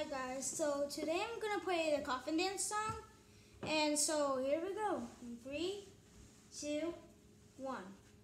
Hi guys, so today I'm gonna play the Coffin dance song, and so here we go. 3, 2, 1.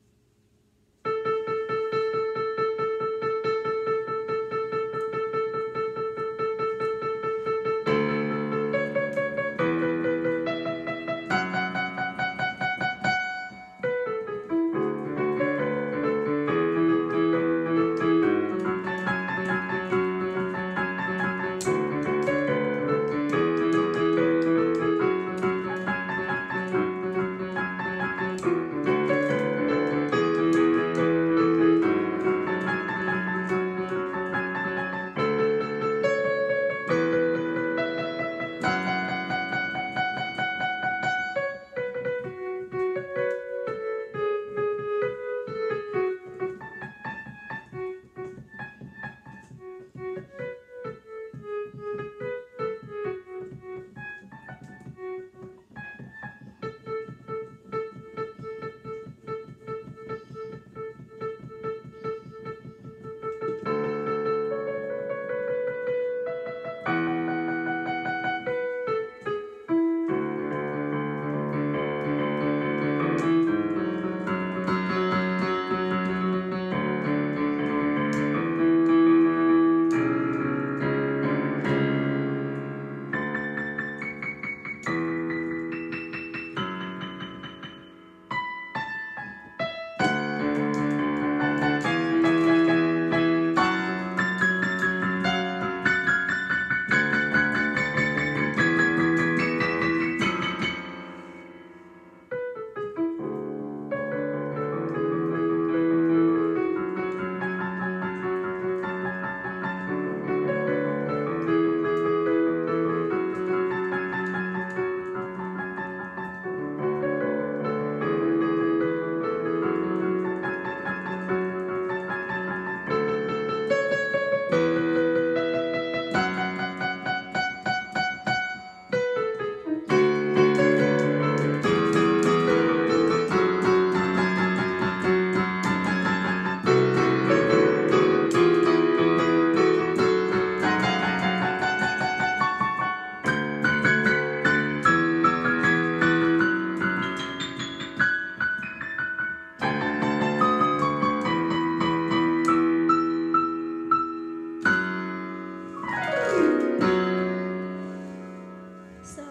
So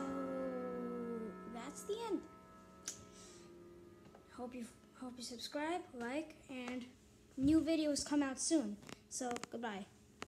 that's the end. Hope you subscribe, like, and new videos come out soon. So goodbye.